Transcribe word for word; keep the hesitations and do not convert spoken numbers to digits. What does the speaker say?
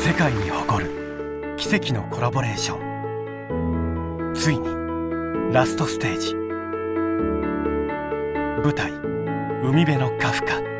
世界に誇る奇跡のコラボレーション。ついにラストステージ。舞台「海辺のカフカ」。